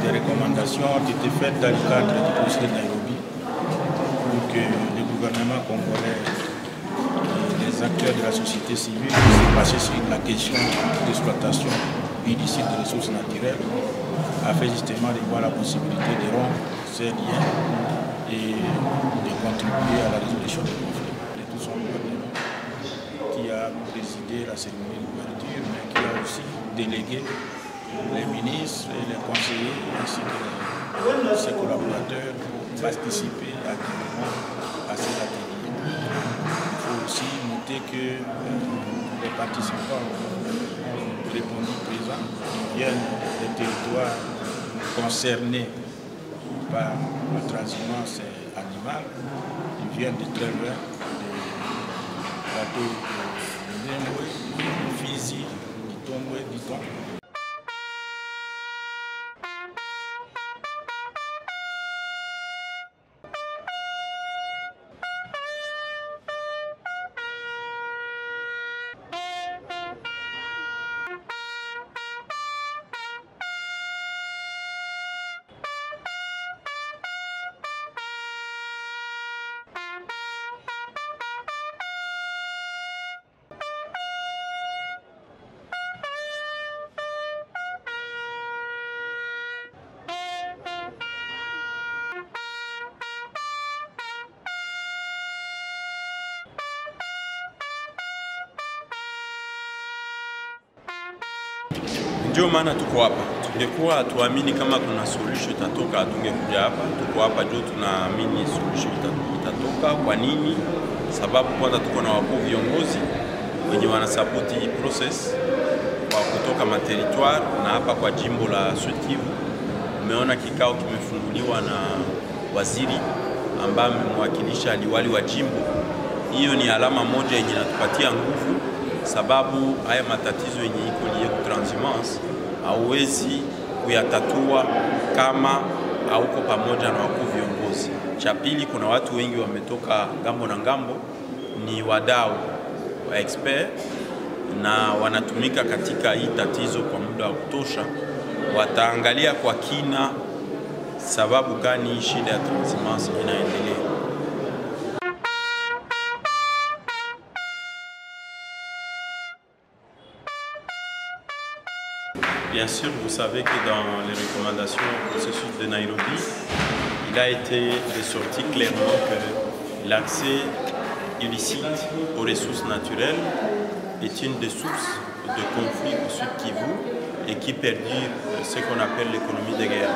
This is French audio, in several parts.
des recommandations ont été faites dans le cadre du procès de Nairobi pour que le gouvernement congolais et les acteurs de la société civile puissent passer sur la question d'exploitation illicite des ressources naturelles afin justement de voir la possibilité de rompre ces liens et de contribuer à la résolution des conflits. De tout son gouvernement qui a présidé la cérémonie d'ouverture, mais qui a aussi délégué les ministres et les conseillers ainsi que ses collaborateurs pour participer activement à ces ateliers. Il faut aussi noter que les participants ont répondu présents, ils viennent des territoires concernés par la transhumance animale, ils viennent de très loin, des plateaux de Ndembwe, de Fizi, d'Itombwe, d'Iton. Ndio maana tuko hapa. Tungekuwa hatuamini kama kuna solution itatoka, hatungekuja hapa. Tuko hapa ndio tunaamini solution itatoka. Kwa nini? Sababu kwanza tuko na wakuu viongozi wenye wanasapoti hii process kwa kutoka materitoire, na hapa kwa jimbo la Sud Kivu umeona kikao kimefunguliwa na waziri ambaye amemwakilisha liwali wa jimbo. Hiyo ni alama moja yenye inatupatia nguvu, sababu haya matatizo yenye iko liye ku transhumance hauwezi kuyatatua kama hauko pamoja na wakuu viongozi. Cha pili, kuna watu wengi wametoka ngambo na ngambo, ni wadau wa expert na wanatumika katika hii tatizo kwa muda wa kutosha. Wataangalia kwa kina sababu gani shida ya transhumance inaendelea. Bien sûr, vous savez que dans les recommandations au processus de Nairobi, il a été ressorti clairement que l'accès illicite aux ressources naturelles est une des sources de conflits au Sud Kivu et qui perdure ce qu'on appelle l'économie de guerre.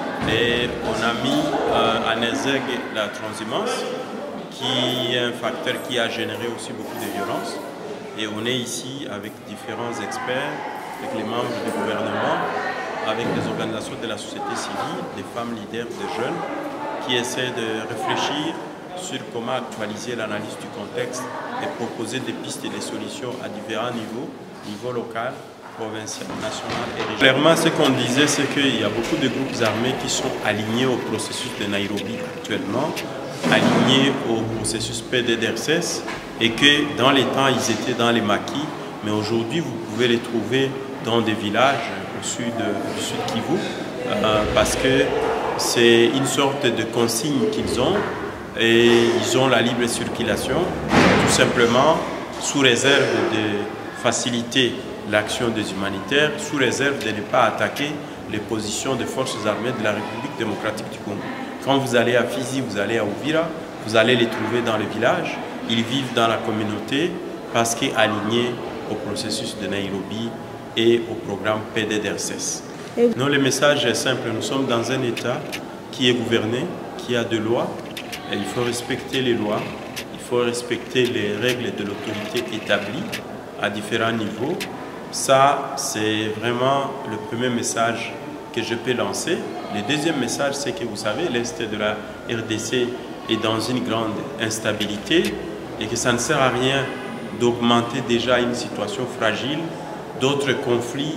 Et on a mis en exergue la transhumance, qui est un facteur qui a généré aussi beaucoup de violence. Et on est ici avec différents experts, avec les membres du gouvernement, avec les organisations de la société civile, des femmes leaders, des jeunes, qui essaient de réfléchir sur comment actualiser l'analyse du contexte et proposer des pistes et des solutions à différents niveaux, niveau local, provincial, national et régional. Clairement, ce qu'on disait, c'est qu'il y a beaucoup de groupes armés qui sont alignés au processus de Nairobi actuellement, alignés au processus PDDRCS, et que dans les temps, ils étaient dans les maquis, mais aujourd'hui, vous pouvez les trouver dans des villages au sud du Sud Kivu, parce que c'est une sorte de consigne qu'ils ont, et ils ont la libre circulation, tout simplement sous réserve de faciliter l'action des humanitaires, sous réserve de ne pas attaquer les positions des forces armées de la République démocratique du Congo. Quand vous allez à Fizi, vous allez à Uvira, vous allez les trouver dans les villages, ils vivent dans la communauté parce qu'ils sont alignés au processus de Nairobi et au programme PDDRCS. Non, le message est simple, nous sommes dans un État qui est gouverné, qui a des lois, et il faut respecter les lois, il faut respecter les règles de l'autorité établies à différents niveaux. Ça, c'est vraiment le premier message que je peux lancer. Le deuxième message, c'est que vous savez, l'Est de la RDC est dans une grande instabilité et que ça ne sert à rien d'augmenter déjà une situation fragile, d'autres conflits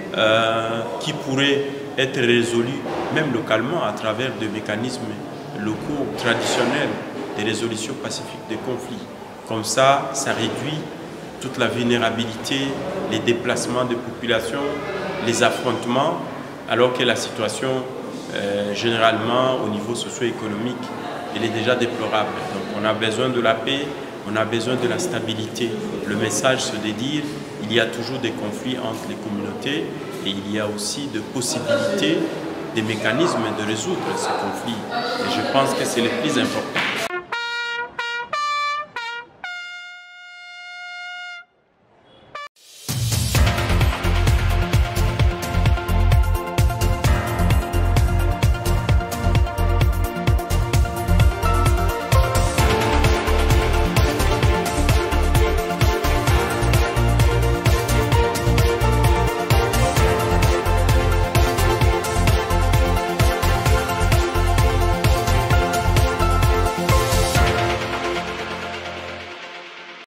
qui pourraient être résolus même localement à travers des mécanismes locaux traditionnels de résolution pacifique des conflits. Comme ça, ça réduit toute la vulnérabilité, les déplacements de population, les affrontements, alors que la situation généralement au niveau socio-économique, il est déjà déplorable. Donc on a besoin de la paix, on a besoin de la stabilité. Le message, c'est de dire qu'il y a toujours des conflits entre les communautés et il y a aussi des possibilités, des mécanismes de résoudre ces conflits. Et je pense que c'est le plus important.